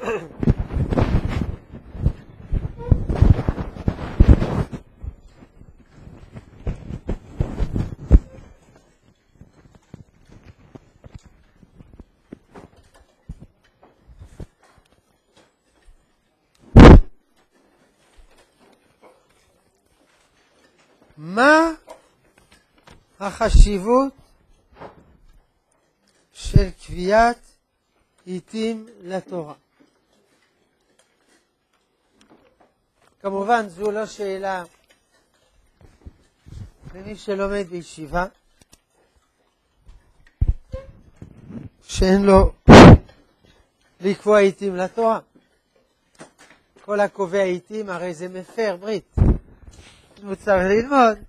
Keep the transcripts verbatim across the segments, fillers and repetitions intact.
מה החשיבות של קביעת עיתים לתורה? כמובן זו לא שאלה למי שלומד בישיבה שאין לו לקבוע עיתים לתורה. כל הקובע עיתים הרי זה מפר ברית. הוא צריך ללמוד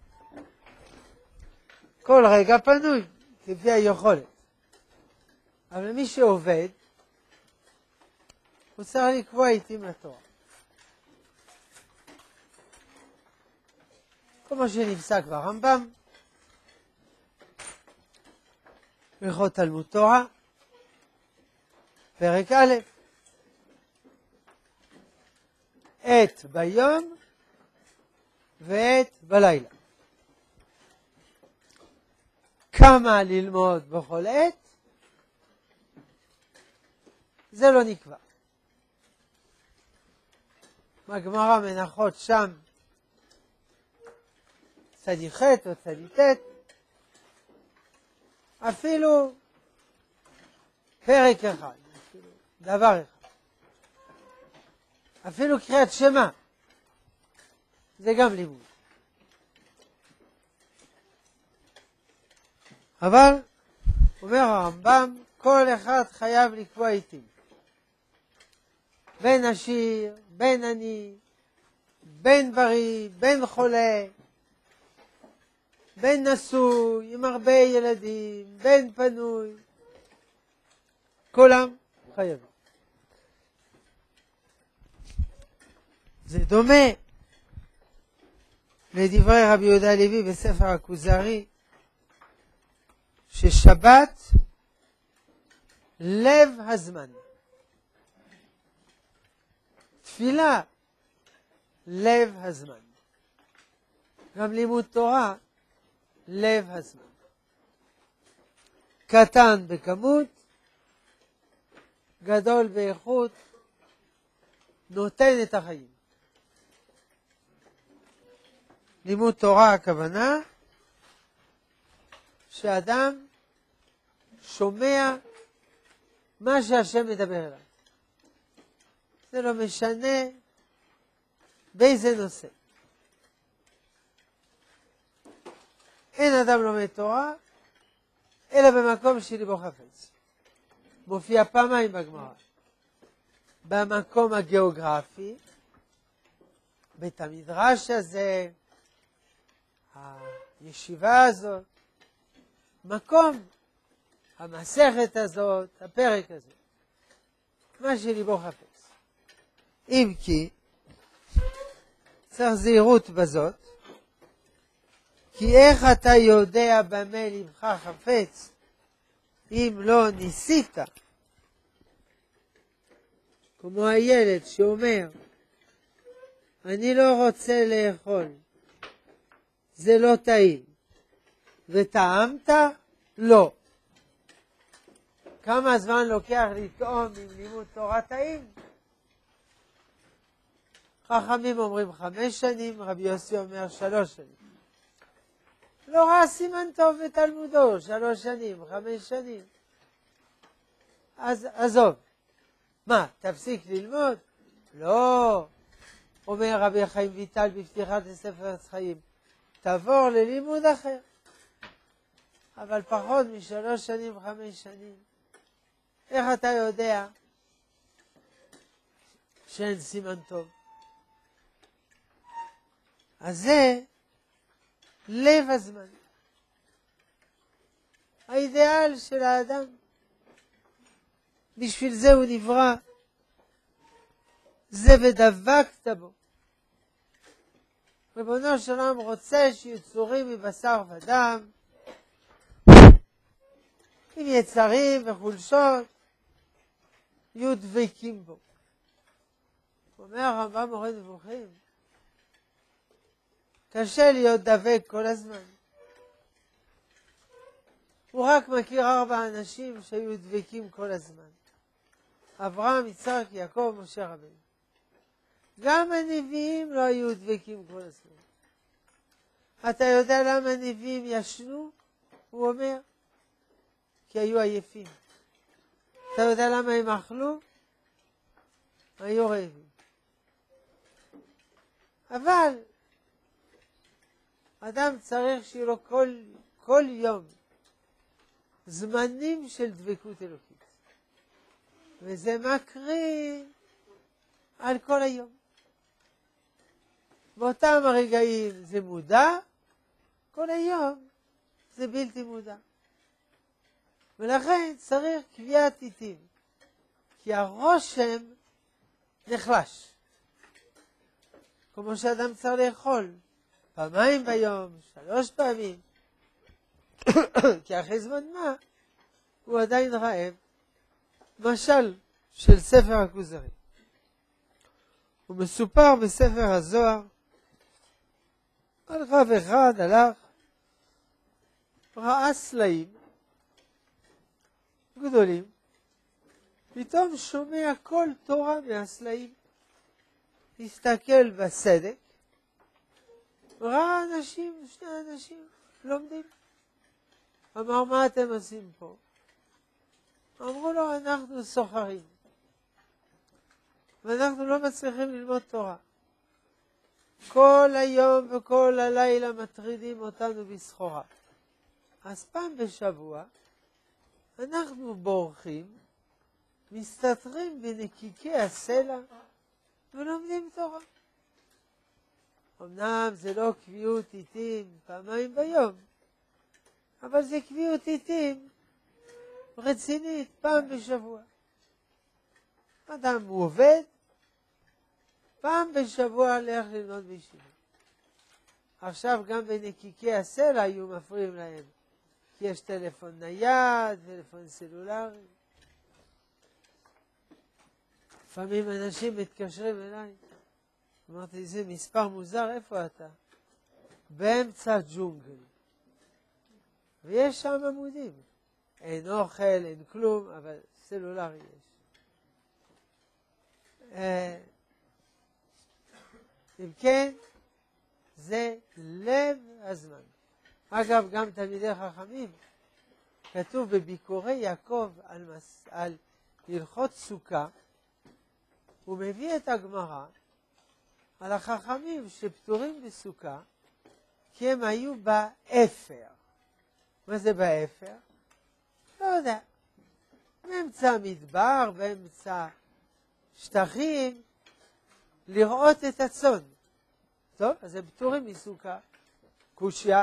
כל רגע פנוי כפי היכולת. אבל מי שעובד הוא צריך לקבוע עיתים לתורה. כמו שנפסק ברמב"ם, הלכות תלמוד תורה, פרק א', עת ביום ועת בלילה. כמה ללמוד בכל עת? זה לא נקבע. בגמרא מנחות שם צדיק ח' או צדיק ט', אפילו פרק אחד, אפילו דבר אחד. אפילו קריאת שמע, זה גם לימוד. אבל, אומר הרמב"ם, כל אחד חייב לקבוע עיתים. בין עשיר, בין עני, בין בריא, בין חולה, בין נשוי, עם הרבה ילדים, בין פנוי. כולם חייבים. זה דומה לדברי רבי יהודה הלוי בספר הכוזרי, ששבת לב הזמן. תפילה לב הזמן. גם לימוד תורה לב הזמן. קטן בכמות, גדול באיכות, נותן את החיים. לימוד תורה הכוונה שאדם שומע מה שהשם מדבר אליו. זה לא משנה באיזה נושא. אין אדם לומד תורה אלא במקום שליבו חפץ. מופיע פעמיים בגמרא. במקום הגיאוגרפי, בית המדרש הזה, הישיבה הזאת, מקום, המסכת הזאת, הפרק הזה. מה שליבו חפץ. אם כי, צריך זהירות בזאת, כי איך אתה יודע במה לבך חפץ, אם לא ניסית? כמו הילד שאומר, אני לא רוצה לאכול, זה לא טעים. וטעמת? לא. כמה זמן לוקח לטעום עם לימוד תורה טעים? חכמים אומרים חמש שנים, רבי יוסי אומר שלוש שנים. לא ראה סימן טוב בתלמודו, שלוש שנים, חמש שנים. אז עזוב. מה, תפסיק ללמוד? לא. אומר רבי חיים ויטל בפתיחת הספר עץ חיים, תעבור ללימוד אחר. אבל פחות משלוש שנים, חמש שנים. איך אתה יודע שאין סימן טוב? אז זה לב הזמן. האידיאל של האדם. בשביל זה הוא נברא. זה ודבקת בו. ריבונו של עולם רוצה שיצורים מבשר ודם, עם יצרים וחולשות, יהיו דבקים בו. אומר הרמב"ם מורה נבוכים, קשה להיות דבק כל הזמן. הוא רק מכיר ארבע אנשים שהיו דבקים כל הזמן. אברהם, יצחק, יעקב, משה רבנו. גם הנביאים לא היו דבקים כל הזמן. אתה יודע למה הנביאים ישנו? הוא אומר, כי היו עייפים. אתה יודע למה הם אכלו? היו רעבים. אבל אדם צריך שיהיה לו כל, כל יום זמנים של דבקות אלוקית. וזה מקרין על כל היום. באותם הרגעים זה מודע, כל היום זה בלתי מודע. ולכן צריך קביעת עיתים, כי הרושם נחלש. כמו שאדם צריך לאכול, פעמיים ביום, שלוש פעמים, כי אחרי זמן מה, הוא עדיין רעב. משל של ספר הכוזרי. הוא מסופר בספר הזוהר, על רב אחד הלך, ראה סלעים גדולים, פתאום שומע כל תורה מהסלעים. הסתכל בסדק, ראה אנשים, שני אנשים, לומדים. אמר, מה אתם עושים פה? אמרו לו, אנחנו סוחרים. ואנחנו לא מצליחים ללמוד תורה. כל היום וכל הלילה מטרידים אותנו בסחורה. אז פעם בשבוע אנחנו בורחים, מסתתרים בנקיקי הסלע ולומדים תורה. אמנם זה לא קביעות עיתים פעמיים ביום, אבל זה קביעות עיתים רצינית פעם בשבוע. אדם הוא עובד, פעם בשבוע הולך ללמוד בישיבה. עכשיו גם בנקיקי הסלע היו מפריעים להם, כי יש טלפון נייד, טלפון סלולרי. לפעמים אנשים מתקשרים אליי, אמרתי, זה מספר מוזר, איפה אתה? באמצע ג'ונגל. ויש שם עמודים. אין אוכל, אין כלום, אבל סלולרי יש. אם כן, זה לב הזמן. אגב, גם תלמידי חכמים, כתוב בביקורי יעקב על, מס, על הלכות סוכה, הוא מביא את הגמרא על החכמים שפטורים בסוכה, כי הם היו באפר. מה זה באפר? לא יודע. באמצע המדבר, באמצע שטחים, לראות את הצאן. טוב, אז הם פטורים מסוכה. קושיה.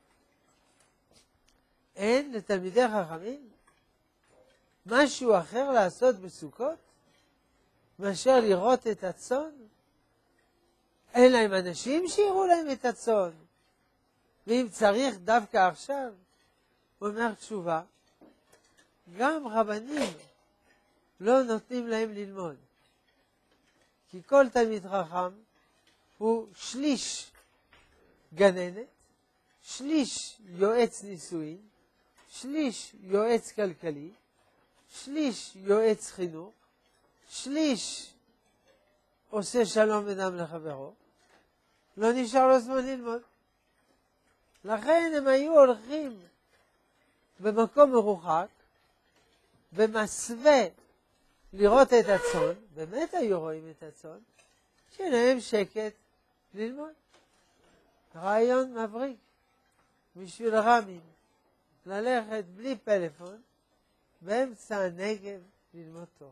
אין לתלמידי חכמים משהו אחר לעשות בסוכות מאשר לראות את הצאן? אין להם אנשים שיראו להם את הצאן. ואם צריך דווקא עכשיו, הוא אומר תשובה, גם רבנים לא נותנים להם ללמוד. כי כל תלמיד חכם הוא שליש גננת, שליש יועץ נישואין, שליש יועץ כלכלי, שליש יועץ חינוך, שליש עושה שלום אדם לחברו, לא נשאר לו זמן ללמוד. לכן הם היו הולכים במקום מרוחק, במסווה לראות את הצאן, באמת היו רואים את הצאן, שיהיה להם שקט ללמוד. רעיון מבריק, בשביל רמים, ללכת בלי פלאפון, באמצע הנגב ללמוד תורה.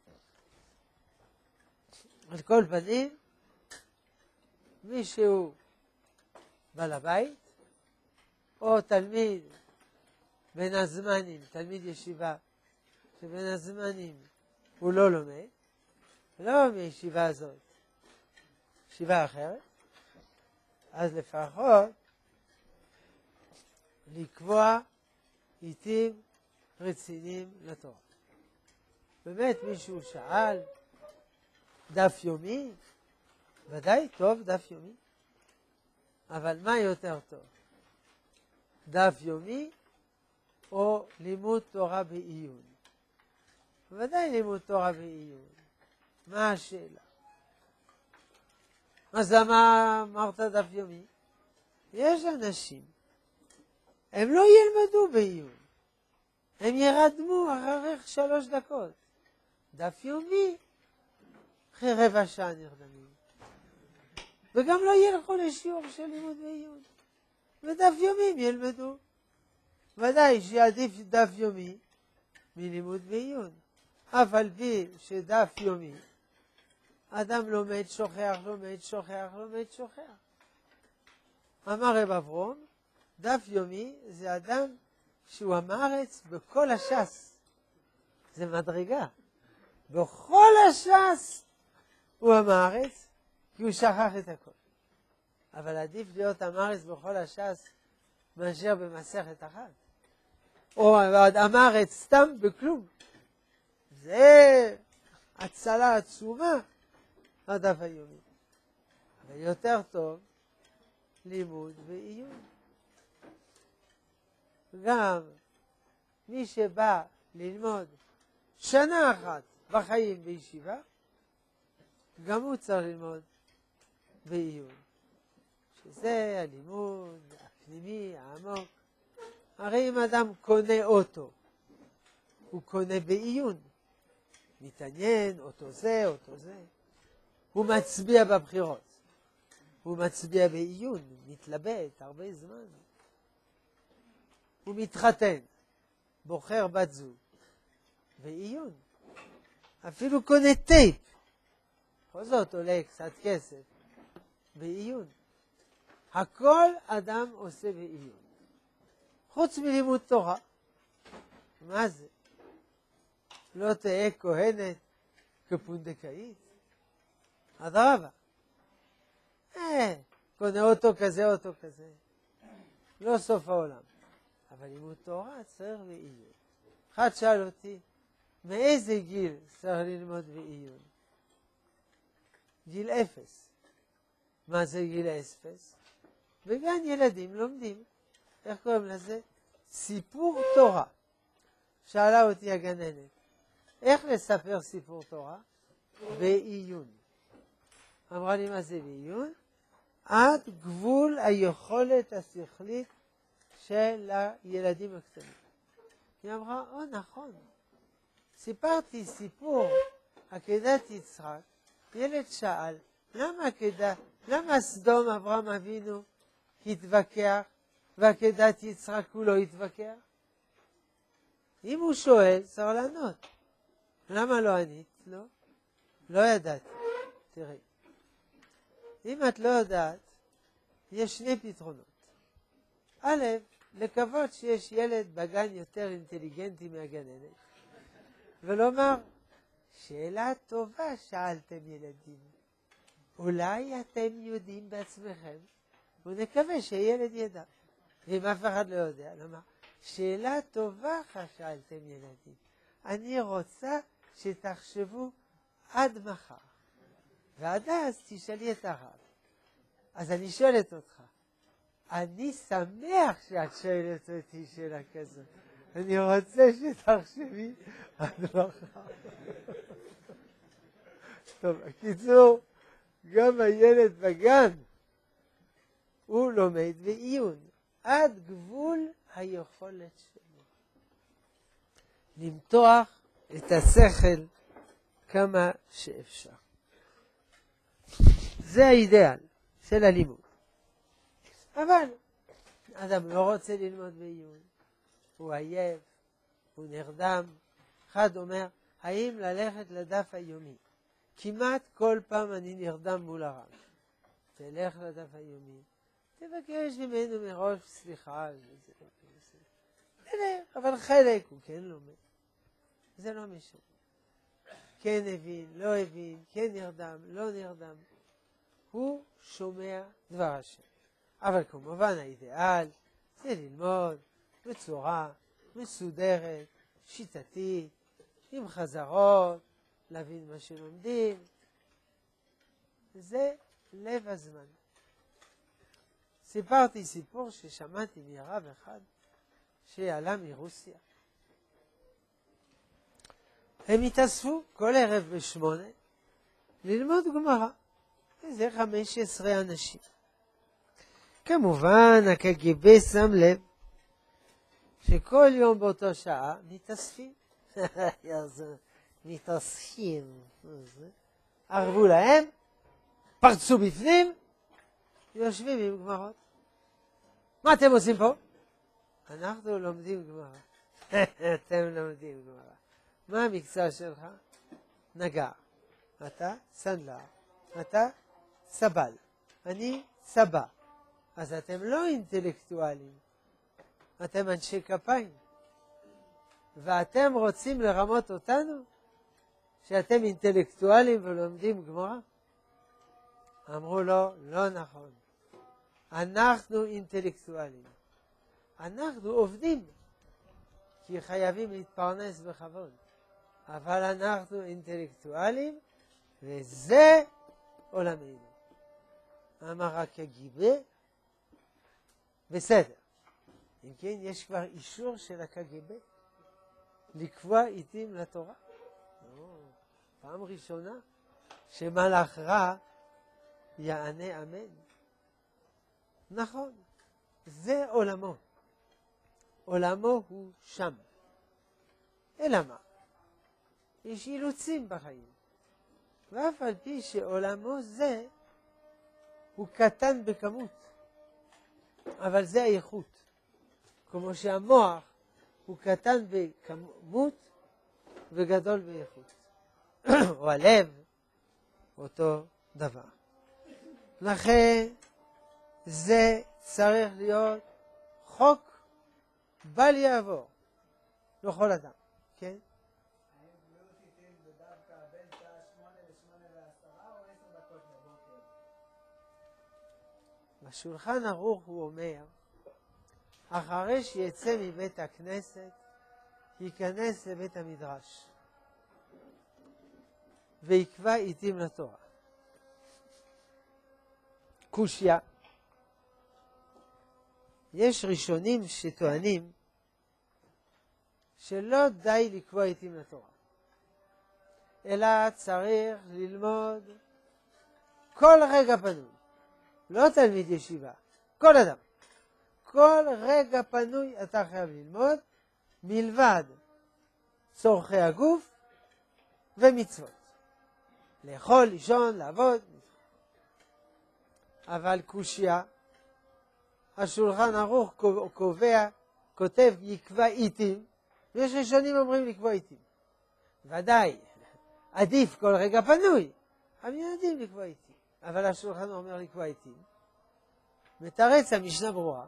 על כל פנים, מישהו בעל הבית, או תלמיד בין הזמנים, תלמיד ישיבה, שבין הזמנים הוא לא לומד, לא מישיבה הזאת, ישיבה אחרת, אז לפחות לקבוע עיתים רציניים לתורה. באמת מישהו שאל, דף יומי, ודאי טוב דף יומי, אבל מה יותר טוב? דף יומי או לימוד תורה בעיון? ודאי לימוד תורה בעיון. מה השאלה? אז למה אמרת דף יומי? יש אנשים, הם לא ילמדו בעיון, הם ירדמו אחרי שלוש דקות. דף יומי, אחרי רבע שעה נרדמים. וגם לא ילכו לשיעור של לימוד בעיון. ודף יומי הם ילמדו. ודאי שעדיף דף יומי מלימוד בעיון. אף על פי שדף יומי, אדם לומד שוכח, לומד שוכח, לומד שוכח. אמר רב אברום, דף יומי זה אדם שהוא המארץ בכל הש"ס. זה מדרגה. בכל הש"ס הוא המארץ, כי הוא שכח את הכל. אבל עדיף להיות המארץ בכל הש"ס מאשר במסכת אחת. או המארץ סתם בכלום. זה הצלה עצומה, הדף היומי. אבל יותר טוב לימוד ועיון. גם מי שבא ללמוד שנה אחת בחיים בישיבה, גם הוא צריך ללמוד בעיון. שזה הלימוד הפנימי, העמוק. הרי אם אדם קונה אוטו, הוא קונה בעיון. מתעניין, אוטו זה, אוטו זה. הוא מצביע בבחירות. הוא מצביע בעיון, מתלבט הרבה זמן. הוא מתחתן, בוחר בת זוג, בעיון. אפילו קונה טייפ. בכל זאת עולה קצת כסף, בעיון. הכל אדם עושה בעיון. חוץ מלימוד תורה. מה זה? לא תהיה כהנת כפונדקאית? אדרבה. אה, קונה אוטו כזה, אוטו כזה. לא סוף העולם. אבל לימוד תורה צריך בעיון. אחד שאל אותי, מאיזה גיל צריך ללמוד בעיון? גיל אפס. מה זה גיל אפס? בגן ילדים לומדים. איך קוראים לזה? סיפור תורה. שאלה אותי הגננת, איך לספר סיפור תורה? בעיון. אמרה לי, מה זה בעיון? עד גבול היכולת השכלית של הילדים הקטנים. היא אמרה, או נכון. סיפרתי סיפור עקדת יצחק, ילד שאל, למה עקדה, למה סדום אברהם אבינו התווכח, ועקדת יצחק הוא לא התווכח? אם הוא שואל, צריך לענות. למה לא ענית? לא. לא ידעתי. תראי. אם את לא יודעת, יש שני פתרונות. א', לקוות שיש ילד בגן יותר אינטליגנטי מהגננת, ולומר, שאלה טובה שאלתם ילדים. אולי אתם יודעים בעצמכם, ונקווה שילד ידע. ואם אף אחד לא יודע, לומר, שאלה טובה שאלתם ילדים. אני רוצה שתחשבו עד מחר. ועד אז תשאלי את הרב. אז אני שואלת אותך, אני שמח שאת שואלת אותי שאלה כזאת. אני רוצה שתחשבי עד מחר. טוב, בקיצור, גם הילד בגן, הוא לומד בעיון, עד גבול היכולת שלו. למתוח את השכל כמה שאפשר. זה האידאל של הלימוד. אבל אדם לא רוצה ללמוד בעיון. הוא עייף, הוא נרדם. אחד אומר, האם ללכת לדף היומי? כמעט כל פעם אני נרדם מול הרב. תלך לדף היומי, תבקש ממנו מראש סליחה. תלך, אבל חלק הוא כן לומד. זה לא משנה. כן הבין, לא הבין, כן נרדם, לא נרדם. הוא שומע דבר השם. אבל כמובן האידאל זה ללמוד בצורה מסודרת, שיטתית, עם חזרות, להבין מה שלומדים. זה לב הזמן. סיפרתי סיפור ששמעתי מרב אחד שעלה מרוסיה. הם התאספו כל ערב בשמונה ללמוד גמרא. איזה חמש עשרה אנשים. כמובן, הקג"ב שם לב שכל יום באותו שעה מתאספים. מתאספים. ערבו להם, פרצו בפנים, יושבים עם גמרות. מה אתם עושים פה? אנחנו לומדים גמרא. אתם לומדים גמרא. מה המקצוע שלך? נגר. אתה סנדלר. אתה סבל. אני סבא. אז אתם לא אינטלקטואלים. אתם אנשי כפיים. ואתם רוצים לרמות אותנו? שאתם אינטלקטואלים ולומדים גמרא? אמרו לו, לא נכון. אנחנו אינטלקטואלים. אנחנו עובדים. כי חייבים להתפרנס בכבוד. אבל אנחנו אינטלקטואלים, וזה עולמנו. אמר הקג"ב, בסדר. אם כן, יש כבר אישור של הקג"ב לקבוע עיתים לתורה. פעם ראשונה שמלאך רע יענה אמן. נכון, זה עולמו. עולמו הוא שם. אלא מה? יש אילוצים בחיים. ואף על פי שעולמו זה הוא קטן בכמות, אבל זה האיכות. כמו שהמוח הוא קטן בכמות וגדול באיכות. או הלב, אותו דבר. לכן זה צריך להיות חוק בל יעבור לכל אדם, כן? בשולחן ערוך הוא אומר, אחרי שיצא מבית הכנסת, ייכנס לבית המדרש, ויקבע עיתים לתורה. קושיה. יש ראשונים שטוענים שלא די לקבוע עיתים לתורה, אלא צריך ללמוד כל רגע פנוי. לא תלמיד ישיבה, כל אדם. כל רגע פנוי אתה חייב ללמוד, מלבד צורכי הגוף ומצוות. לאכול, לישון, לעבוד. אבל קושיה, השולחן ערוך קובע, כותב יקבע עיתים, ויש ראשונים אומרים לקבוע עיתים. ודאי, עדיף כל רגע פנוי, אבל יודעים לקבוע עיתים. אבל השולחן אומר לקבוע עיתים. מתרץ המשנה ברורה,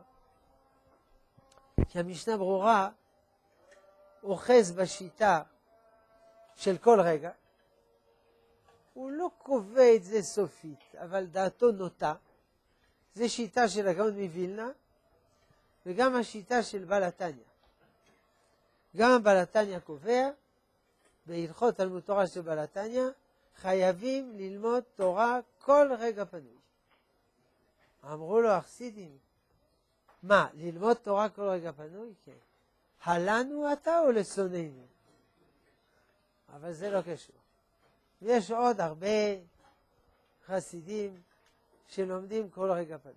כי המשנה ברורה אוחז בשיטה של כל רגע. הוא לא קובע את זה סופית, אבל דעתו נוטה. זה שיטה של הגאון מווילנה, וגם השיטה של בעל התניא. גם בעל התניא קובע, בהלכות תלמוד תורה של בעל התניא, חייבים ללמוד תורה כל רגע פנוי. אמרו לו החסידים, מה, ללמוד תורה כל רגע פנוי? כן. הלנו אתה או לשונאינו? אבל זה לא קשור. ויש עוד הרבה חסידים שלומדים כל רגע פנוי.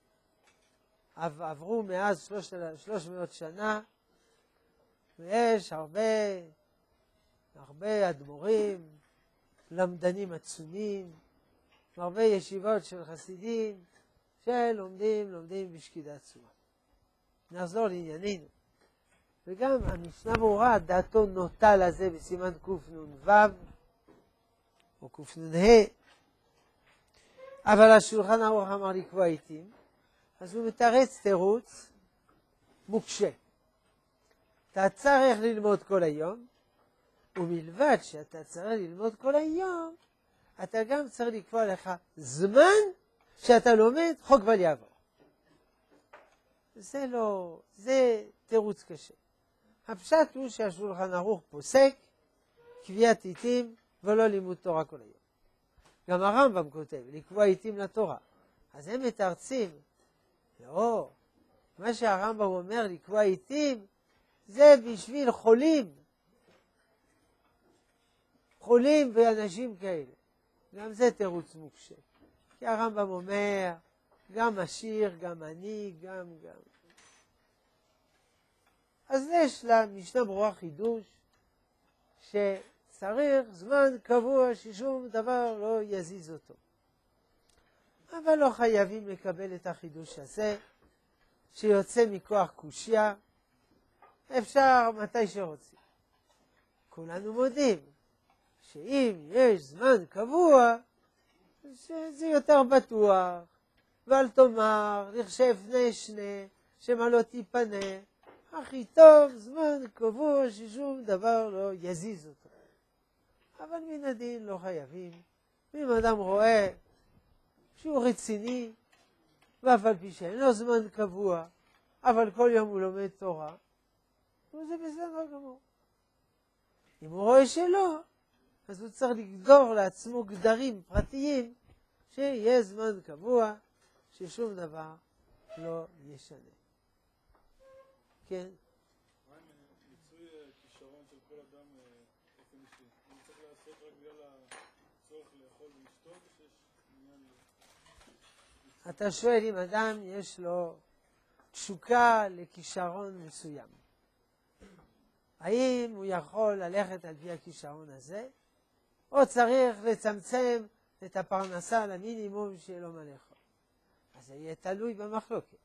עברו מאז שלוש מאות שנה, ויש הרבה, הרבה אדמו"רים, למדנים עצומים, הרבה ישיבות של חסידים שלומדים, לומדים בשקידה עצומה. נחזור לענייננו. וגם המשנה ברורה, דעתו נוטה לזה בסימן קנ"ו או קנ"ה, אבל השולחן ערוך אמר לקבוע עיתים, אז הוא מתרץ תירוץ מוקשה. אתה צריך ללמוד כל היום, ומלבד שאתה צריך ללמוד כל היום, אתה גם צריך לקבוע לך זמן שאתה לומד חוק בל יעבור. זה לא, זה תירוץ קשה. הפשט הוא שהשולחן ערוך פוסק קביעת עיתים ולא לימוד תורה כל היום. גם הרמב"ם כותב, לקבוע עיתים לתורה. אז הם מתרצים, לא, מה שהרמב"ם אומר לקבוע עיתים, זה בשביל חולים. חולים ואנשים כאלה. גם זה תירוץ מוקשה. כי הרמב"ם אומר, גם עשיר, גם עני, גם גם. אז יש למשנה ברורה חידוש, שצריך זמן קבוע ששום דבר לא יזיז אותו. אבל לא חייבים לקבל את החידוש הזה, שיוצא מכוח קושיה, אפשר מתי שרוצים. כולנו מודים שאם יש זמן קבוע, שזה יותר בטוח, ואל תאמר, לכשף פני שני, שמא לא תיפנה, הכי טוב זמן קבוע ששום דבר לא יזיז אותו. אבל מן הדין לא חייבים. אם אדם רואה שהוא רציני, ואף על פי שאין לו זמן קבוע, אבל כל יום הוא לומד תורה, וזה בסדר גמור. אם הוא רואה שלא, אז הוא צריך לגדור לעצמו גדרים פרטיים, שיהיה זמן קבוע, ששום דבר לא ישנה. כן? מה עם מיצוי כישרון של כל אדם באופן אישי? הוא צריך לעשות רק בגלל הצורך לאכול ולשתות, או שיש עניין... אתה שואל אם אדם יש לו תשוקה לכישרון מסוים. האם הוא יכול ללכת על פי הכישרון הזה, או צריך לצמצם את הפרנסה למינימום שיהיה לו מה לאכול? אז זה יהיה תלוי במחלוקת.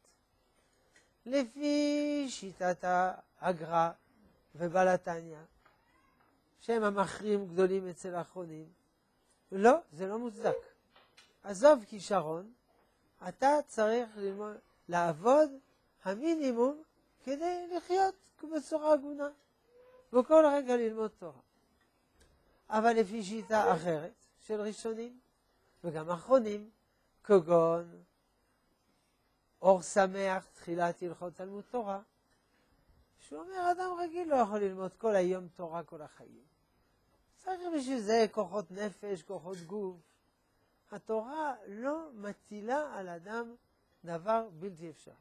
לפי שיטת הגר"א ובעל התניא, שהם המכריעים גדולים אצל האחרונים, לא, זה לא מוצדק. עזוב כישרון, אתה צריך ללמוד, לעבוד המינימום כדי לחיות בצורה הגונה, וכל רגע ללמוד תורה. אבל לפי שיטה אחרת של ראשונים, וגם אחרונים, כגון אור שמח, תחילת הלכות תלמוד תורה, שהוא אומר, אדם רגיל לא יכול ללמוד כל היום תורה כל החיים. צריך בשביל זה כוחות נפש, כוחות גוף. התורה לא מטילה על אדם דבר בלתי אפשרי.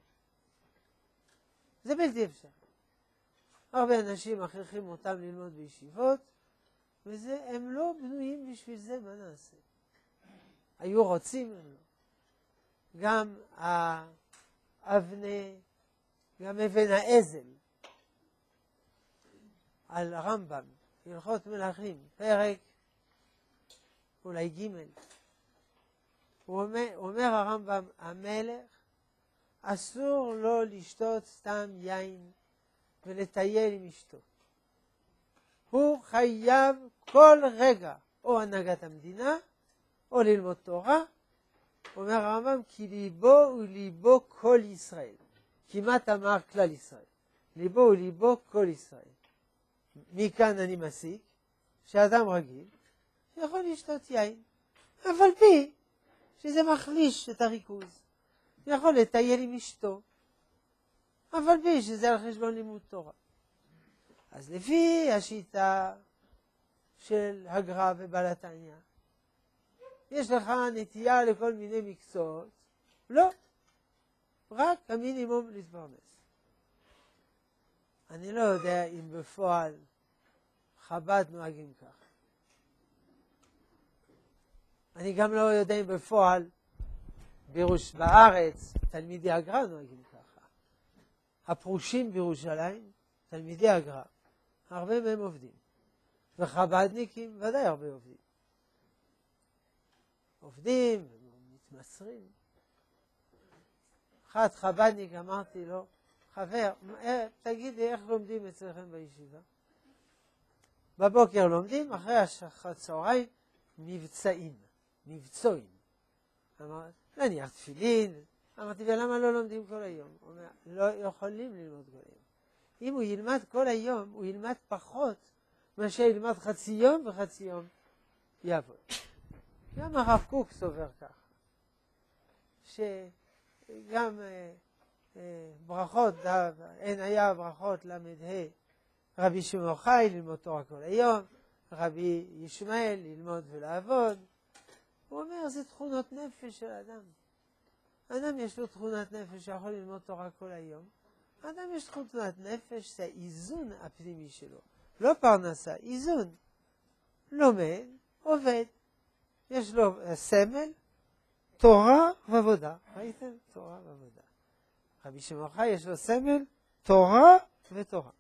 זה בלתי אפשרי. הרבה אנשים מכריחים אותם ללמוד בישיבות, וזה, הם לא בנויים בשביל זה, מה נעשה? היו רוצים, הם לא. גם האבני, גם אבן העזל, על הרמב"ם, הלכות מלכים, פרק, אולי ג' הוא אומר, הוא אומר הרמב"ם, המלך אסור לו לשתות סתם יין ולטייל עם אשתו. הוא חייב כל רגע או הנהגת המדינה או ללמוד תורה. אומר הרמב"ם, כי ליבו הוא ליבו כל ישראל. כמעט אמר כלל ישראל. ליבו הוא ליבו כל ישראל. מכאן אני מסיק שאדם רגיל יכול לשתות יין, אבל פי שזה מחליש את הריכוז. יכול לטייל עם אשתו, אבל פי שזה על חשבון לימוד תורה. אז לפי השיטה של הגר"א ובעל התניא, יש לך נטייה לכל מיני מקצועות? לא. רק המינימום להתפרנס. אני לא יודע אם בפועל חב"ד נוהגים כך. אני גם לא יודע אם בפועל בירוש בארץ תלמידי הגר"א נוהגים ככה. הפרושים בירושלים, תלמידי הגר"א, הרבה מהם עובדים. וחב"דניקים ודאי הרבה עובדים. עובדים, מתמסרים. אחד חב"דניק אמרתי לו, חבר, תגיד לי איך לומדים אצלכם בישיבה? בבוקר לומדים, אחרי הצהריים מבצעים, מבצועים. אמרתי, להניח תפילין. אמרתי, ולמה לא לומדים כל היום? הוא אומר, לא יכולים ללמוד כל היום. אם הוא ילמד כל היום, הוא ילמד פחות מאשר ילמד חצי יום וחצי יום יעבוד. גם הרב קוק סובר ככה, שגם אה, אה, ברכות, אין היה ברכות למדה רבי שמעון חי ללמוד תורה כל היום, רבי ישמעאל ללמוד ולעבוד, הוא אומר, זה תכונות נפש של אדם. אדם יש לו תכונת נפש שיכול ללמוד תורה כל היום. אדם יש תכונת נפש, זה האיזון הפנימי שלו. לא פרנסה, איזון. לומד, עובד. יש לו סמל, תורה ועבודה. ראיתם? תורה ועבודה. רבי שמעון חי יש לו סמל, תורה ותורה.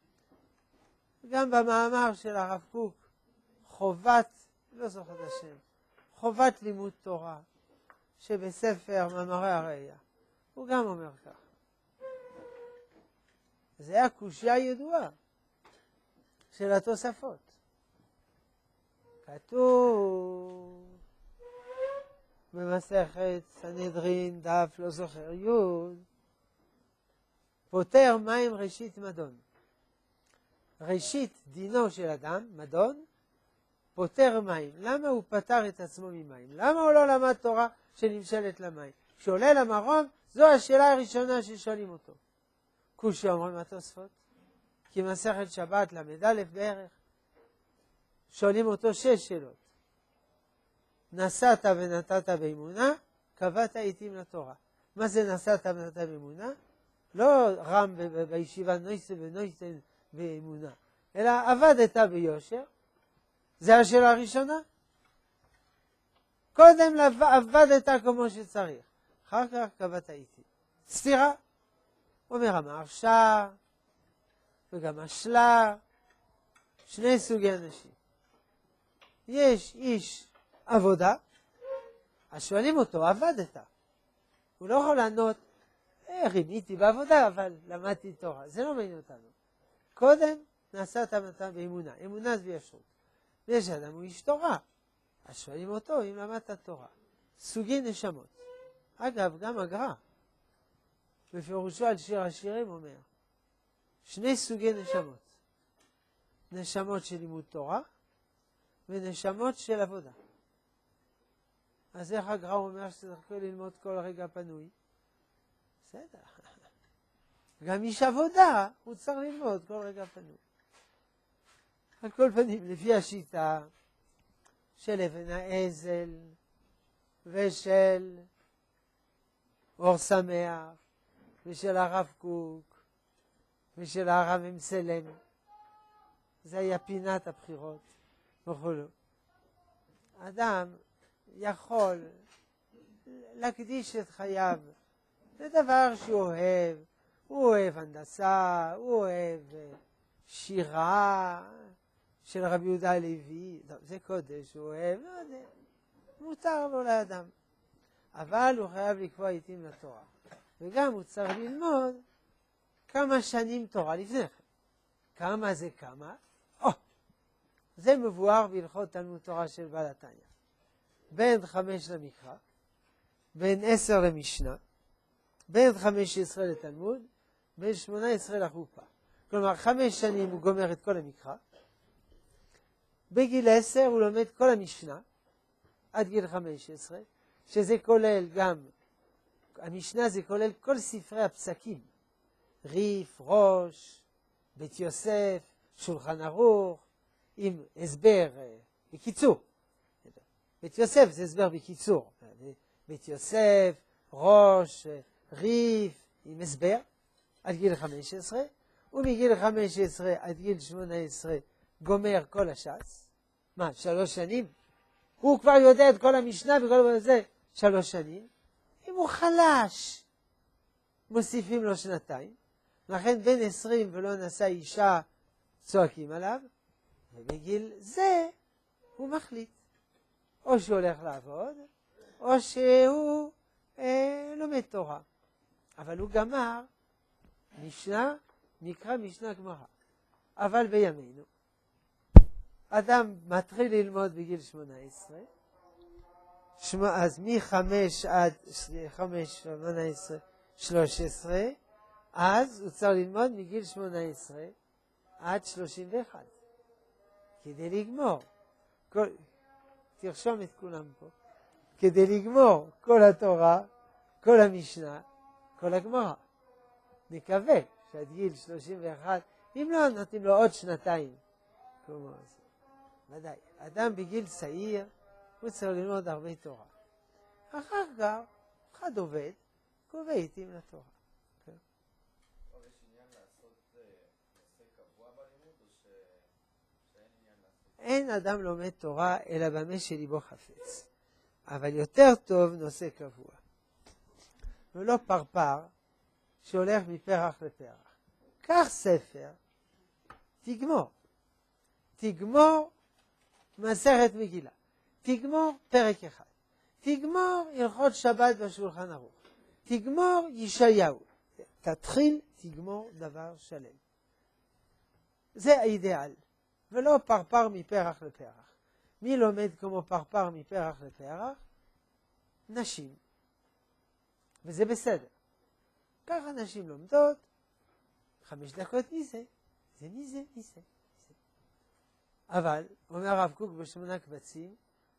גם במאמר של הרב קוק, חובת, לא זוכר את השם, חובת לימוד תורה, שבספר מאמרי הראייה. הוא גם אומר כך. זה היה קושיה ידועה של התוספות. כתוב במסכת סנהדרין, דף לא זוכר, יוד, פותר מים ראשית מדון. ראשית דינו של אדם, מדון, פותר מים. למה הוא פתר את עצמו ממים? למה הוא לא למד תורה שנמשלת למים? כשעולה למרום, זו השאלה הראשונה ששואלים אותו. קושיה אומרים התוספות, כי מסכת שבת למד א' בערך, שואלים אותו שש שאלות. נסעת ונתת באמונה, קבעת עיתים לתורה. מה זה נסעת ונתת באמונה? לא רם בישיבה נויסה ונויסה באמונה, אלא עבדת ביושר. זה השאלה הראשונה. קודם עבדת כמו שצריך, אחר כך קבעת עיתים. סתירה. אומר המהרש"א וגם השלה, שני סוגי אנשים. יש איש עבודה, אז שואלים אותו, עבדת? הוא לא יכול לענות, אה, רימיתי בעבודה, אבל למדתי תורה. זה לא מעניין אותנו. קודם נעשת מתן באמונה. אמונה זה בישרות. ויש אדם הוא איש תורה. אז שואלים אותו אם למדת תורה. סוגי נשמות. אגב, גם הגר"א, בפירושו על שיר השירים אומר, שני סוגי נשמות. נשמות של לימוד תורה, ונשמות של עבודה. אז איך הגר"א אומר שצריך ללמוד כל רגע פנוי? בסדר. גם איש עבודה, הוא צריך ללמוד כל רגע פנוי. על כל פנים, לפי השיטה של אבן העזל ושל אור שמח ושל הרב קוק ושל הרב אמסלם, זה היה פינת הבחירות וכו'. אדם יכול להקדיש את חייו לדבר שהוא אוהב. הוא אוהב הנדסה, הוא אוהב שירה של רבי יהודה הלוי, זה קודש, הוא אוהב, לא יודע, מותר לו לאדם. אבל הוא חייב לקבוע עיתים לתורה. וגם הוא צריך ללמוד כמה שנים תורה לפני כן. כמה זה כמה? או, זה מבואר בהלכות תלמוד תורה של בעל התניא. בין חמש למקרא, בין עשר למשנה, בין חמש עשרה לתלמוד, בין שמונה עשרה לחופה. כלומר, חמש שנים הוא גומר את כל המקרא. בגיל עשר הוא לומד כל המשנה, עד גיל חמש עשרה, שזה כולל גם, המשנה זה כולל כל ספרי הפסקים, ריף, ראש, בית יוסף, שולחן ערוך, עם הסבר בקיצור. בית יוסף זה הסבר בקיצור. בית יוסף, ראש, ריף, עם הסבר, עד גיל חמש עשרה, ומגיל חמש עשרה עד גיל שמונה עשרה גומר כל הש"ס. מה, שלוש שנים? הוא כבר יודע את כל המשנה וכל זה, שלוש שנים. אם הוא חלש, מוסיפים לו שנתיים. לכן בין עשרים ולא נשא אישה צועקים עליו, ובגיל זה הוא מחליט. או שהוא הולך לעבוד, או שהוא אה, לומד תורה. אבל הוא גמר משנה, נקרא משנה גמרא. אבל בימינו, אדם מתחיל ללמוד בגיל שמונה עשרה, שמה, אז מחמש עד חמש, שמונה עשרה, שלוש עשרה, אז הוא צריך ללמוד מגיל שמונה עשרה עד שלושים ואחת. כדי לגמור, כל, תרשום את כולם פה, כדי לגמור כל התורה, כל המשנה, כל הגמרא. נקווה שעד גיל שלושים ואחת, אם לא, נותנים לו עוד שנתיים. כמו זה. ודאי, אדם בגיל צעיר הוא צריך ללמוד הרבה תורה. אחר כך, אחד עובד, קובע עיתים לתורה. כן. יש עניין לעשות נושא קבוע בלימוד, או שאין עניין לעשות? אין אדם לומד תורה, אלא במה שליבו חפץ. אבל יותר טוב נושא קבוע. ולא פרפר שהולך מפרח לפרח. קח ספר, תגמור. תגמור מסכת מגילה. תגמור פרק אחד. תגמור הלכות שבת בשולחן ערוך. תגמור ישעיהו. תתחיל, תגמור דבר שלם. זה האידאל. ולא פרפר מפרח לפרח. מי לומד כמו פרפר מפרח לפרח? נשים. וזה בסדר. ככה נשים לומדות, חמש דקות מזה, זה מזה, מזה. אבל, אומר הרב קוק בשמונה קבצים,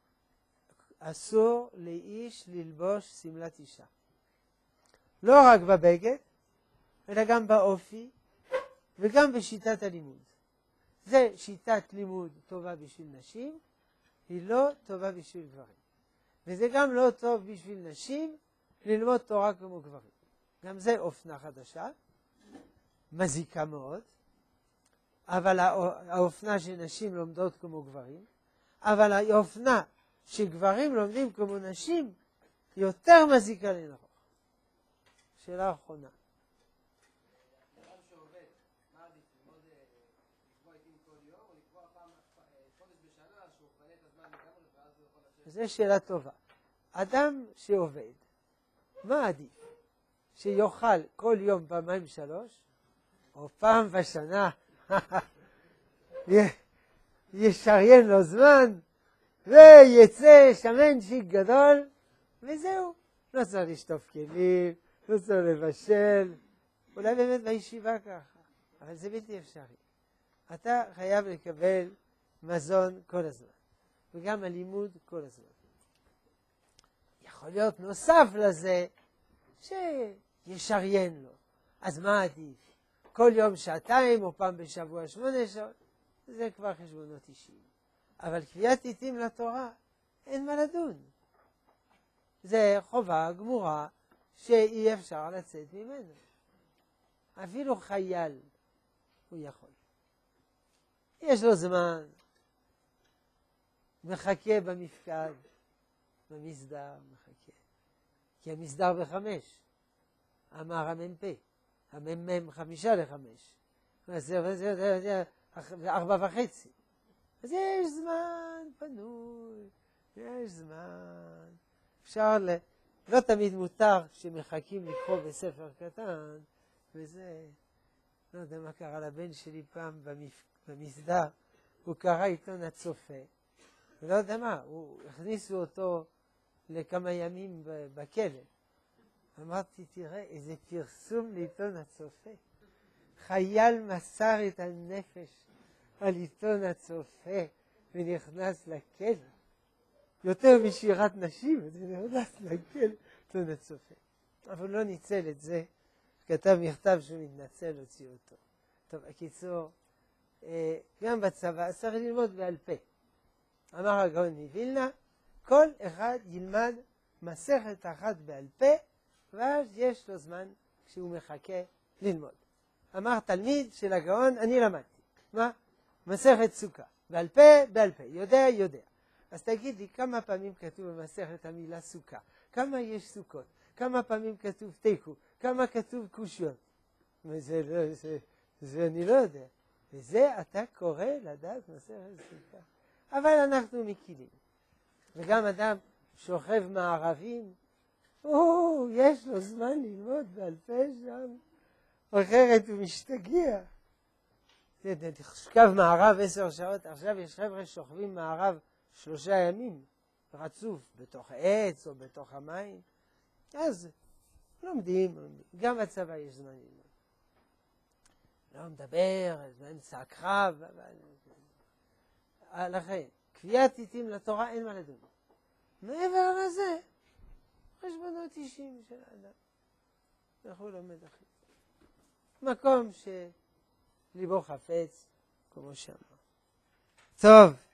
אסור לאיש ללבוש סמלת אישה. לא רק בבגד, אלא גם באופי, וגם בשיטת הלימוד. זה שיטת לימוד טובה בשביל נשים, היא לא טובה בשביל גברים. וזה גם לא טוב בשביל נשים ללמוד תורה כמו גברים. גם זה אופנה חדשה, מזיקה מאוד, אבל האופנה שנשים לומדות כמו גברים, אבל האופנה שגברים לומדים כמו נשים, יותר מזיקה לנרוך. שאלה אחרונה. אדם שעובד, מה עדיף? ללמוד, לקבוע עיתים כל יום, או לקבוע פעם, חודש בשנה, שהוא מפנה את הזמן לגמרי, ואז הוא יכול לשבת? זו שאלה טובה. אדם שעובד, מה עדיף? שיוכל כל יום פעמיים שלוש, או פעם בשנה, ישריין לו זמן, ויצא שמן שיק גדול, וזהו. לא צריך לשטוף כלים, לא צריך לבשל, אולי באמת בישיבה ככה, אבל זה בלתי אפשרי. אתה חייב לקבל מזון כל הזמן, וגם הלימוד כל הזמן. יכול להיות נוסף לזה, שישריין לו. אז מה עדיף? כל יום שעתיים, או פעם בשבוע שמונה שעות, זה כבר חשבונות אישיים. אבל קביעת עיתים לתורה, אין מה לדון. זה חובה גמורה שאי אפשר לצאת ממנו. אפילו חייל הוא יכול. יש לו זמן, מחכה במפקד, במסדר מחכה. כי המסדר בחמש, אמר המ"פ, המ"מ חמישה לחמש. זה ארבע וחצי. אז יש זמן פנוי, יש זמן. אפשר ל... לא תמיד מותר שמחכים לקרוא בספר קטן, וזה... לא יודע מה קרה לבן שלי פעם במפ... במסדר, הוא קרא עיתון הצופה, ולא יודע מה, הוא... הכניסו אותו לכמה ימים בכלא. אמרתי, תראה, איזה פרסום לעיתון הצופה. חייל מסר את הנפש על עיתון הצופה ונכנס לכלא. יותר משירת נשים, זה נכנס לכלא, עיתון הצופה. אבל לא ניצל את זה, כתב מכתב שהוא מתנצל, הוציא אותו. טוב, הקיצור, גם בצבא צריך ללמוד בעל פה. אמר הגאון מווילנה, כל אחד ילמד מסכת אחת בעל פה, ואז יש לו זמן כשהוא מחכה ללמוד. אמר תלמיד של הגאון, אני למדתי. מה? מסכת סוכה. בעל פה, בעל פה. יודע, יודע. אז תגיד לי, כמה פעמים כתוב במסכת המילה סוכה? כמה יש סוכות? כמה פעמים כתוב תיקו? כמה כתוב קושיות? וזה לא, זה, זה אני לא יודע. וזה אתה קורא לדעת מסכת סוכה. אבל אנחנו מכירים. וגם אדם שוכב מערבים, או, יש לו זמן ללמוד בעל פה שם, אחרת הוא משתגע. תשכב מערב עשר שעות, עכשיו יש חבר'ה שוכבים מערב שלושה ימים, רצוף, בתוך העץ או בתוך המים, אז לומדים, לומדים. גם בצבא יש זמן ללמוד. לא מדבר, באמצע הקרב, אבל... לכן, קביעת עיתים לתורה אין מה לדון. מעבר לזה, חשבונות אישיים של האדם. אנחנו לומד אחרי. מקום שליבו חפץ, כמו שאמר. טוב.